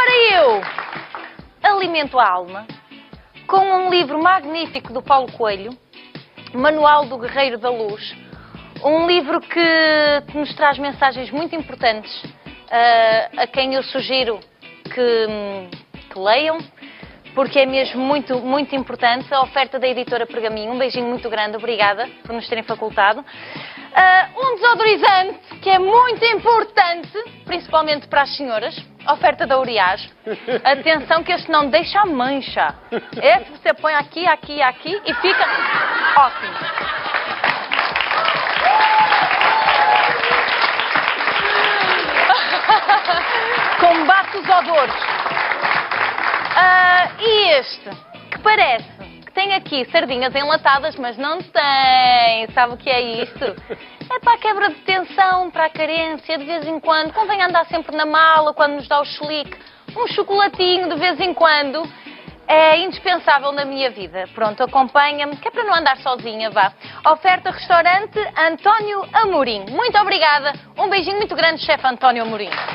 Ora eu alimento a alma com um livro magnífico do Paulo Coelho, Manual do Guerreiro da Luz. Um livro que nos traz mensagens muito importantes, a quem eu sugiro que leiam, porque é mesmo muito importante. A oferta da editora Pergaminho. Um beijinho muito grande, obrigada por nos terem facultado. Um desodorizante que é muito importante, principalmente para as senhoras. Oferta da Uriage. Atenção que este não deixa a mancha. Esse você põe aqui, aqui, aqui e fica ótimo. Combate os odores. E este, que parece que tem aqui sardinhas enlatadas, mas não tem. Sabe o que é isto? É para a quebra de tensão, para a carência, de vez em quando. Convém andar sempre na mala, quando nos dá o chelique. Um chocolatinho, de vez em quando. É indispensável na minha vida. Pronto, acompanha-me, que é para não andar sozinha, vá. Oferta restaurante António Amorim. Muito obrigada. Um beijinho muito grande, chefe António Amorim.